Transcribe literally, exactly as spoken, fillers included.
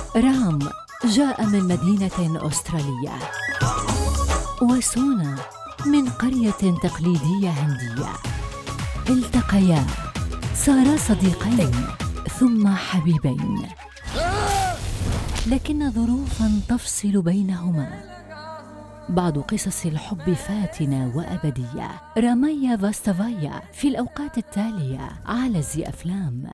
رام جاء من مدينة أسترالية، وسونا من قرية تقليدية هندية. التقيا، صارا صديقين ثم حبيبين، لكن ظروفاً تفصل بينهما. بعض قصص الحب فاتنة وأبدية. رامايا فاستافايا في الأوقات التالية على زي أفلام.